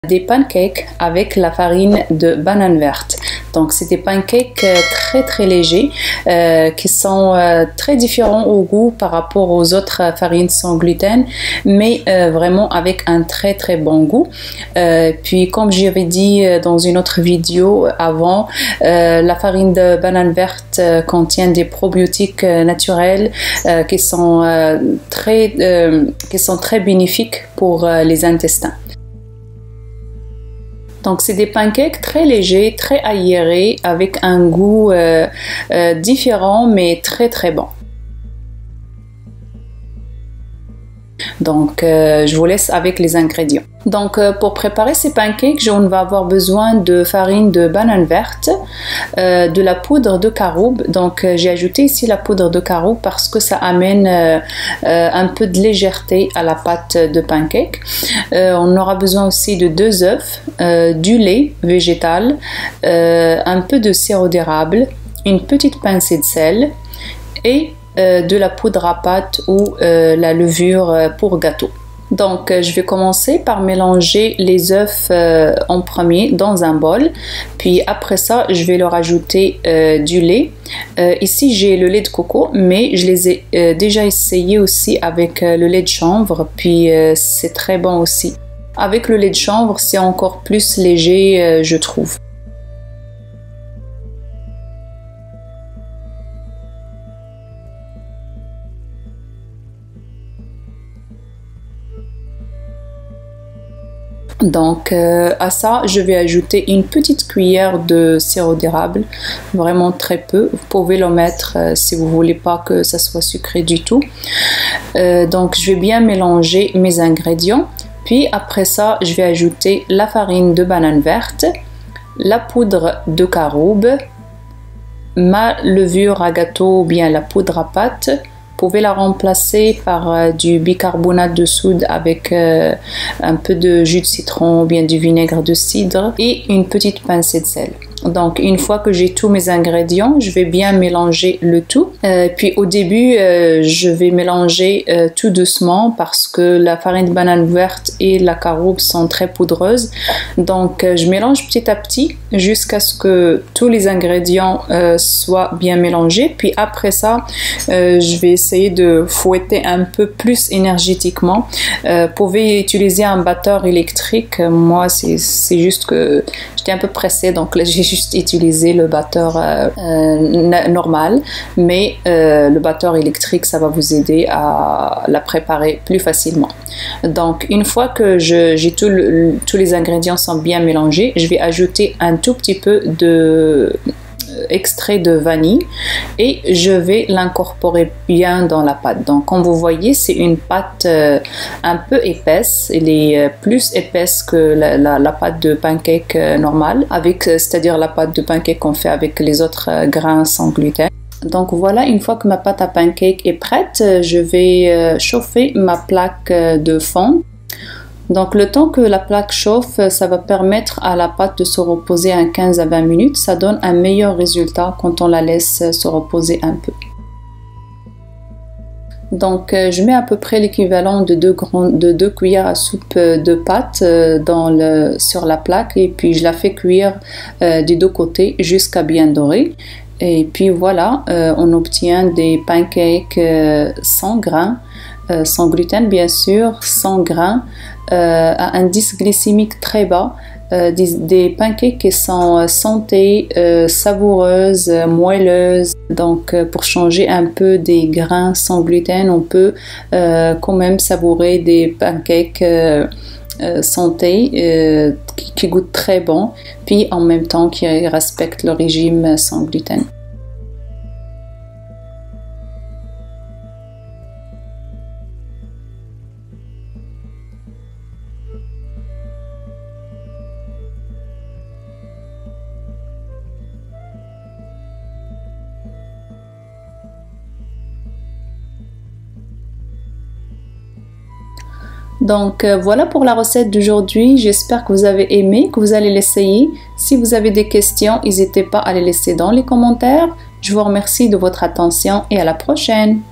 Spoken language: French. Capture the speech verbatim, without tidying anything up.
des pancakes avec la farine de banane verte. Donc c'est des pancakes très très légers euh, qui sont euh, très différents au goût par rapport aux autres farines sans gluten, mais euh, vraiment avec un très très bon goût. Euh, puis comme j'avais dit dans une autre vidéo avant, euh, la farine de banane verte euh, contient des probiotiques euh, naturels euh, qui sont euh, très euh, qui sont très bénéfiques pour euh, les intestins. Donc c'est des pancakes très légers, très aérés, avec un goût euh, euh, différent mais très très bon. Donc euh, je vous laisse avec les ingrédients. Donc euh, pour préparer ces pancakes, on va avoir besoin de farine de banane verte, euh, de la poudre de caroube. Donc euh, j'ai ajouté ici la poudre de caroube parce que ça amène euh, euh, un peu de légèreté à la pâte de pancake. Euh, on aura besoin aussi de deux œufs, euh, du lait végétal, euh, un peu de sirop d'érable, une petite pincée de sel et Euh, de la poudre à pâte ou euh, la levure euh, pour gâteau. Donc euh, je vais commencer par mélanger les œufs euh, en premier dans un bol, puis après ça je vais leur ajouter euh, du lait. Euh, ici j'ai le lait de coco, mais je les ai euh, déjà essayés aussi avec euh, le lait de chanvre, puis euh, c'est très bon aussi. Avec le lait de chanvre c'est encore plus léger euh, je trouve. Donc euh, à ça, je vais ajouter une petite cuillère de sirop d'érable, vraiment très peu. Vous pouvez le mettre euh, si vous voulez pas que ça soit sucré du tout. Euh, donc je vais bien mélanger mes ingrédients. Puis après ça, je vais ajouter la farine de banane verte, la poudre de caroube, ma levure à gâteau ou bien la poudre à pâte. Vous pouvez la remplacer par euh, du bicarbonate de soude avec euh, un peu de jus de citron ou bien du vinaigre de cidre et une petite pincée de sel. Donc une fois que j'ai tous mes ingrédients, je vais bien mélanger le tout. Euh, puis au début, euh, je vais mélanger euh, tout doucement parce que la farine de banane verte et la caroube sont très poudreuses. Donc euh, je mélange petit à petit jusqu'à ce que tous les ingrédients euh, soient bien mélangés. Puis après ça, euh, je vais essayer de fouetter un peu plus énergétiquement. Euh, vous pouvez utiliser un batteur électrique. Moi, c'est juste que j'étais un peu pressée, donc là j'ai juste utilisé le batteur euh, euh, normal, mais euh, le batteur électrique, ça va vous aider à la préparer plus facilement. Donc une fois que j'ai tout le, tous les ingrédients sont bien mélangés, je vais ajouter un tout petit peu de extrait de vanille et je vais l'incorporer bien dans la pâte. Donc comme vous voyez, c'est une pâte euh, un peu épaisse. Elle est euh, plus épaisse que la, la, la pâte de pancake euh, normale, avec c'est-à-dire la pâte de pancake qu'on fait avec les autres euh, grains sans gluten. Donc voilà, une fois que ma pâte à pancake est prête, je vais euh, chauffer ma plaque de fonte. Donc le temps que la plaque chauffe, ça va permettre à la pâte de se reposer à quinze à vingt minutes. Ça donne un meilleur résultat quand on la laisse se reposer un peu. Donc je mets à peu près l'équivalent de deux, de deux cuillères à soupe de pâte dans le, sur la plaque et puis je la fais cuire euh, des deux côtés jusqu'à bien dorer. Et puis voilà, euh, on obtient des pancakes euh, sans grains, euh, sans gluten bien sûr, sans grains, euh, à un indice glycémique très bas, euh, des, des pancakes qui sont santé, euh, savoureuses, euh, moelleuses. Donc euh, pour changer un peu des grains sans gluten, on peut euh, quand même savourer des pancakes euh, Euh, santé euh, qui, qui goûte très bon, puis en même temps qui respecte le régime sans gluten. Donc euh, voilà pour la recette d'aujourd'hui, j'espère que vous avez aimé, que vous allez l'essayer. Si vous avez des questions, n'hésitez pas à les laisser dans les commentaires. Je vous remercie de votre attention et à la prochaine.